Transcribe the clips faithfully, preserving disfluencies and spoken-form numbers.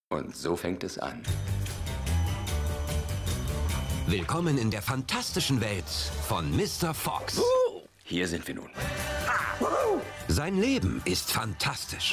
Und so fängt es an. Willkommen in der fantastischen Welt von Mister Fox. Uh, hier sind wir nun. Sein Leben ist fantastisch.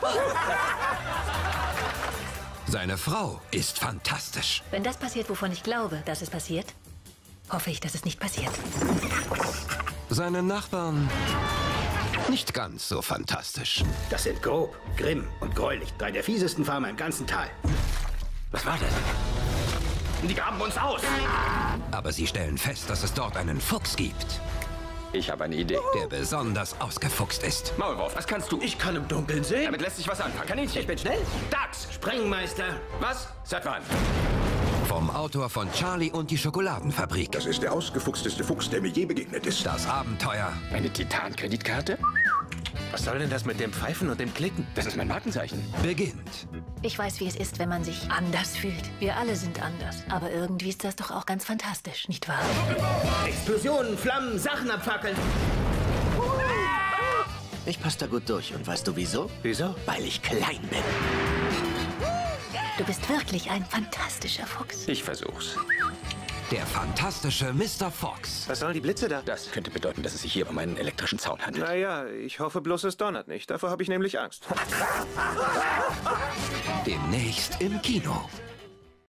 Seine Frau ist fantastisch. Wenn das passiert, wovon ich glaube, dass es passiert, hoffe ich, dass es nicht passiert. Seine Nachbarn nicht ganz so fantastisch. Das sind Grob, Grimm und Gräulich. Drei der fiesesten Farmer im ganzen Tal. Was war das? Die graben uns aus! Aber sie stellen fest, dass es dort einen Fuchs gibt, Ich habe eine Idee. der besonders ausgefuchst ist. Maulwurf, was kannst du? Ich kann im Dunkeln sehen. Damit lässt sich was anfangen. Kaninchen. Ich bin schnell. Dachs. Sprengmeister. Was? Seit wann? Vom Autor von Charlie und die Schokoladenfabrik. Das ist der ausgefuchsteste Fuchs, der mir je begegnet ist. Das Abenteuer Eine Titan-Kreditkarte? Was soll denn das mit dem Pfeifen und dem Klicken? Das ist mein Markenzeichen. beginnt. Ich weiß, wie es ist, wenn man sich anders fühlt. Wir alle sind anders. Aber irgendwie ist das doch auch ganz fantastisch, nicht wahr? Explosionen, Flammen, Sachen abfackeln. Ich passe da gut durch. Und weißt du wieso? Wieso? Weil ich klein bin. Du bist wirklich ein fantastischer Fuchs. Ich versuch's. Der fantastische Mister Fox. Was sollen die Blitze da? Das könnte bedeuten, dass es sich hier um einen elektrischen Zaun handelt. Naja, ich hoffe bloß, es donnert nicht. Davor habe ich nämlich Angst. Demnächst im Kino.